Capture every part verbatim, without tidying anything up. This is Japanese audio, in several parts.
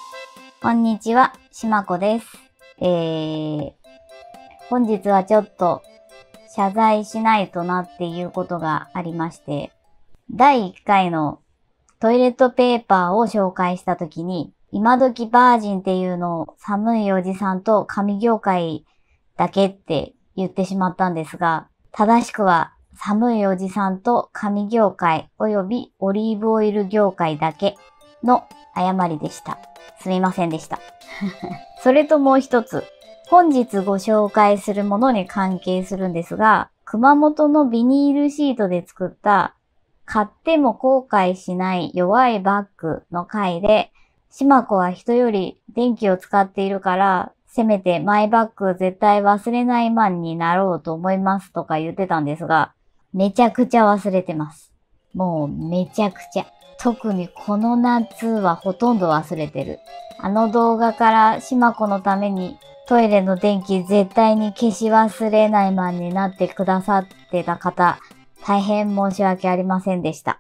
こんにちは、しまこです。えー、本日はちょっと謝罪しないとなっていうことがありまして、だいいっかいのトイレットペーパーを紹介したときに、今時バージンっていうのを寒いおじさんと紙業界だけって言ってしまったんですが、正しくは寒いおじさんと紙業界及びオリーブオイル業界だけの誤りでした。すみませんでした。それともう一つ、本日ご紹介するものに関係するんですが、熊本のビニールシートで作った買っても後悔しない弱いバッグの回で、しまこは人より電気を使っているから、せめてマイバッグ絶対忘れないマンになろうと思いますとか言ってたんですが、めちゃくちゃ忘れてます。もうめちゃくちゃ。特にこの夏はほとんど忘れてる。あの動画からしまこのためにトイレの電気絶対に消し忘れないマンになってくださってた方、大変申し訳ありませんでした。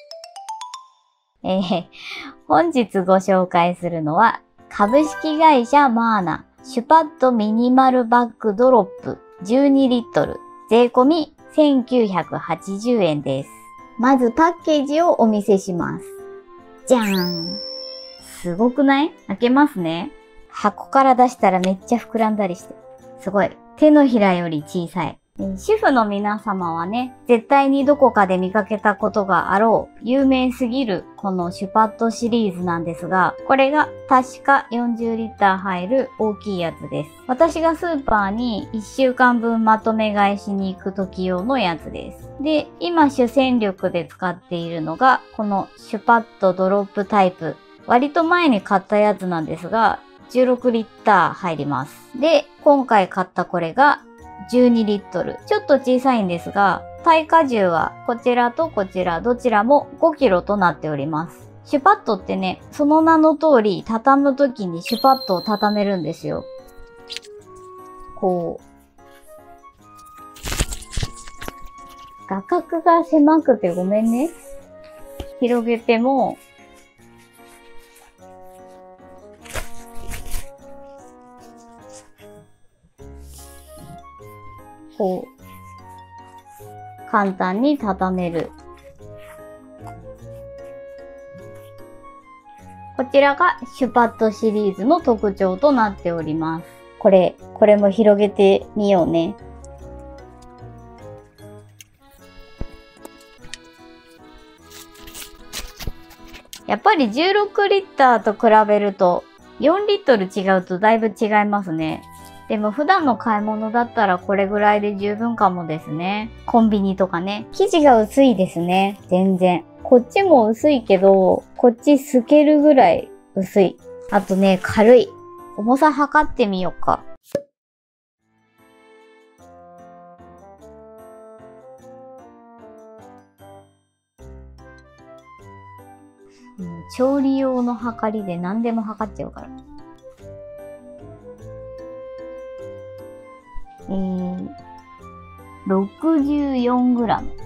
えー、本日ご紹介するのは株式会社マーナシュパッドミニマルバッグドロップじゅうにリットル税込みせんきゅうひゃくはちじゅうえんです。まずパッケージをお見せします。じゃーん。すごくない？開けますね。箱から出したらめっちゃ膨らんだりして。すごい。手のひらより小さい。主婦の皆様はね、絶対にどこかで見かけたことがあろう、有名すぎるこのシュパッドシリーズなんですが、これが確かよんじゅうリッター入る大きいやつです。私がスーパーにいっしゅうかんぶんまとめ買いしに行く時用のやつです。で、今主戦力で使っているのが、このシュパッドドロップタイプ。割と前に買ったやつなんですが、じゅうろくリッター入ります。で、今回買ったこれが、じゅうにリットル。ちょっと小さいんですが、耐荷重はこちらとこちらどちらもごキロとなっております。シュパッドってね、その名の通り畳むときにシュパッドを畳めるんですよ。こう。画角が狭くてごめんね。広げても、こう、簡単に畳める。こちらがシュパッドシリーズの特徴となっております。これ、これも広げてみようね。やっぱりじゅうろくリッターと比べるとよんリットル違うとだいぶ違いますね。でも普段の買い物だったらこれぐらいで十分かもですね。コンビニとかね。生地が薄いですね。全然。こっちも薄いけど、こっち透けるぐらい薄い。あとね、軽い。重さ測ってみようか。うん、調理用の測りで何でも測っちゃうから。えー、ろくじゅうよんグラム。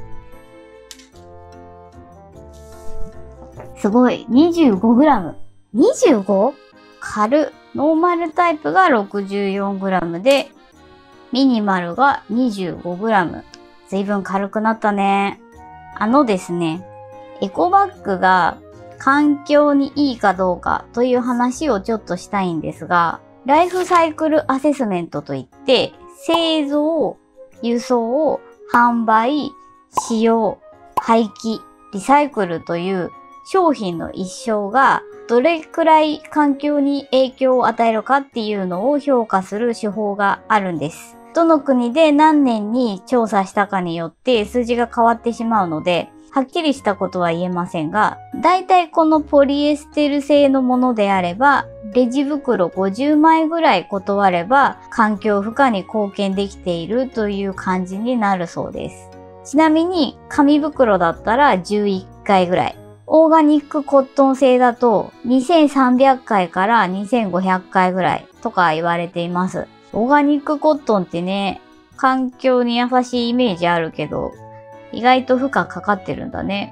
すごい。にじゅうごグラム。にじゅうご？ 軽。ノーマルタイプが ろくじゅうよんグラム で、ミニマルが にじゅうごグラム。ずいぶん軽くなったね。あのですね、エコバッグが環境にいいかどうかという話をちょっとしたいんですが、ライフサイクルアセスメントといって、製造、輸送、販売、使用、廃棄、リサイクルという商品の一生がどれくらい環境に影響を与えるかっていうのを評価する手法があるんです。どの国で何年に調査したかによって数字が変わってしまうので、はっきりしたことは言えませんが、だいたいこのポリエステル製のものであれば、レジ袋ごじゅうまいぐらい断れば環境負荷に貢献できているという感じになるそうです。ちなみに紙袋だったらじゅういっかいぐらい。オーガニックコットン製だとにせんさんびゃっかいからにせんごひゃっかいぐらいとか言われています。オーガニックコットンってね、環境に優しいイメージあるけど、意外と負荷かかってるんだね。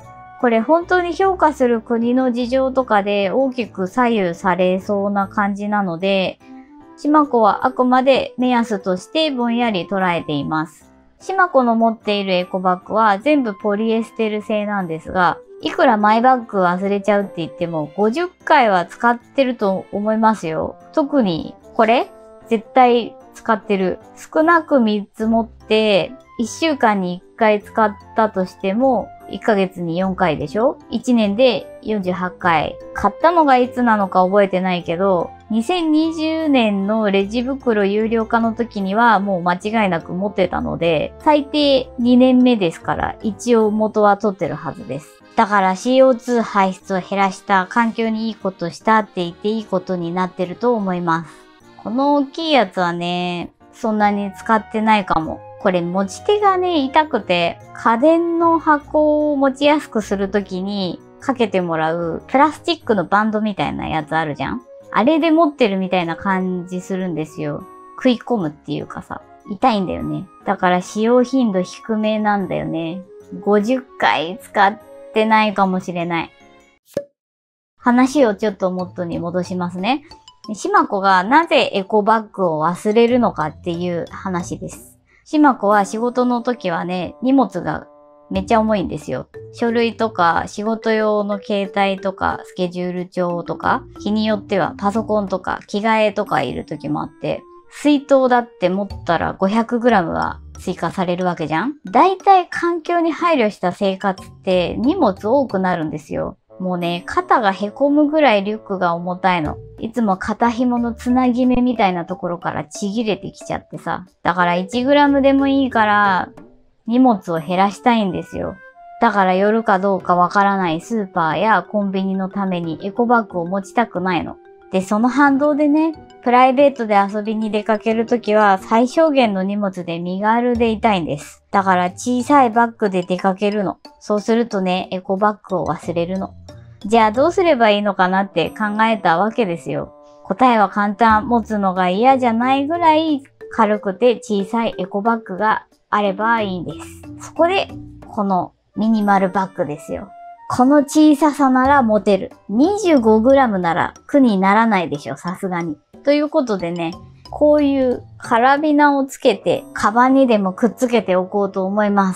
これ本当に評価する国の事情とかで大きく左右されそうな感じなので、しまこはあくまで目安としてぼんやり捉えています。しまこの持っているエコバッグは全部ポリエステル製なんですが、いくらマイバッグ忘れちゃうって言ってもごじゅっかいは使ってると思いますよ。特にこれ絶対使ってる。少なくみっつ持っていっしゅうかんにいっかい使ったとしてもいっかげつによんかいでしょ ?いち 年でよんじゅうはちかい。買ったのがいつなのか覚えてないけど、にせんにじゅうねんのレジ袋有料化の時にはもう間違いなく持ってたので、最低にねんめですから一応元は取ってるはずです。だから シーオーツー 排出を減らした環境にいいことしたって言っていいことになってると思います。この大きいやつはね、そんなに使ってないかも。これ持ち手がね、痛くて、家電の箱を持ちやすくするときにかけてもらうプラスチックのバンドみたいなやつあるじゃん？あれで持ってるみたいな感じするんですよ。食い込むっていうかさ、痛いんだよね。だから使用頻度低めなんだよね。ごじゅっかい使ってないかもしれない。話をちょっと元に戻しますね。しまこがなぜエコバッグを忘れるのかっていう話です。しまこは仕事の時はね、荷物がめっちゃ重いんですよ。書類とか仕事用の携帯とかスケジュール帳とか、日によってはパソコンとか着替えとかいる時もあって、水筒だって持ったら ごひゃくグラム は追加されるわけじゃん？だいたい環境に配慮した生活って荷物多くなるんですよ。もうね、肩がへこむぐらいリュックが重たいの。いつも肩紐のつなぎ目みたいなところからちぎれてきちゃってさ。だから いちグラム でもいいから荷物を減らしたいんですよ。だから寄るかどうかわからないスーパーやコンビニのためにエコバッグを持ちたくないの。で、その反動でね、プライベートで遊びに出かけるときは最小限の荷物で身軽でいたいんです。だから小さいバッグで出かけるの。そうするとね、エコバッグを忘れるの。じゃあどうすればいいのかなって考えたわけですよ。答えは簡単。持つのが嫌じゃないぐらい軽くて小さいエコバッグがあればいいんです。そこで、このミニマルバッグですよ。この小ささなら持てる。にじゅうごグラム なら苦にならないでしょ、さすがに。ということでね、こういうカラビナをつけて、カバンにでもくっつけておこうと思います。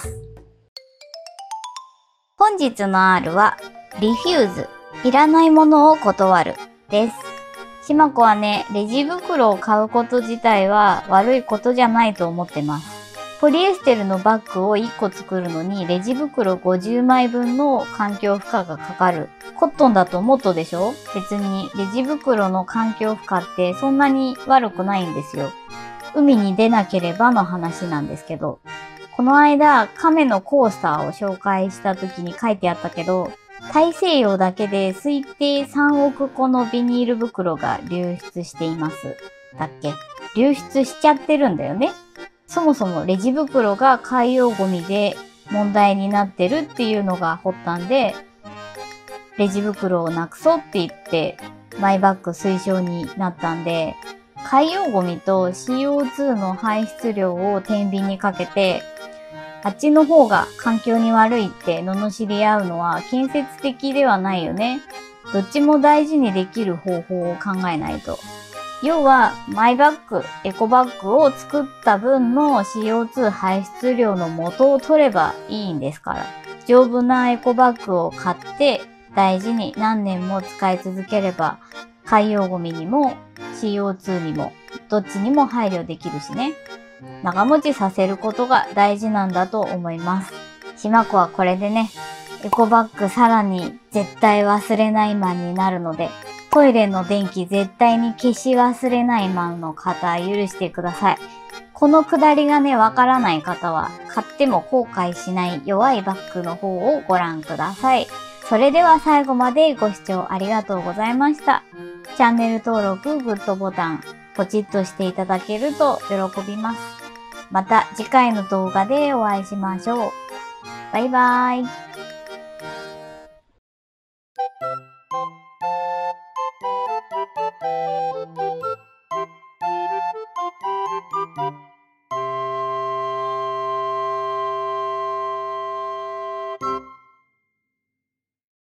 本日の R は、リフューズ。いらないものを断る。です。しまこはね、レジ袋を買うこと自体は悪いことじゃないと思ってます。ポリエステルのバッグをいっこ作るのにレジ袋ごじゅうまいぶんの環境負荷がかかる。コットンだともっとでしょ？別にレジ袋の環境負荷ってそんなに悪くないんですよ。海に出なければの話なんですけど。この間、亀のコースターを紹介した時に書いてあったけど、大西洋だけで推定さんおくこのビニール袋が流出しています。だっけ？流出しちゃってるんだよね。そもそもレジ袋が海洋ゴミで問題になってるっていうのが発端で、レジ袋をなくそうって言ってマイバッグ推奨になったんで、海洋ゴミと シーオーツー の排出量を天秤にかけて、あっちの方が環境に悪いって罵り合うのは建設的ではないよね。どっちも大事にできる方法を考えないと。要は、マイバッグ、エコバッグを作った分の シーオーツー 排出量の元を取ればいいんですから。丈夫なエコバッグを買って大事に何年も使い続ければ、海洋ゴミにも シーオーツー にもどっちにも配慮できるしね。長持ちさせることが大事なんだと思います。しまこはこれでね、エコバッグさらに絶対忘れないマンになるので、トイレの電気絶対に消し忘れないマンの方許してください。このくだりがね、わからない方は、買っても後悔しない弱いバッグの方をご覧ください。それでは最後までご視聴ありがとうございました。チャンネル登録、グッドボタン、ポチッとしていただけると喜びます。また次回の動画でお会いしましょう。バイバーイ。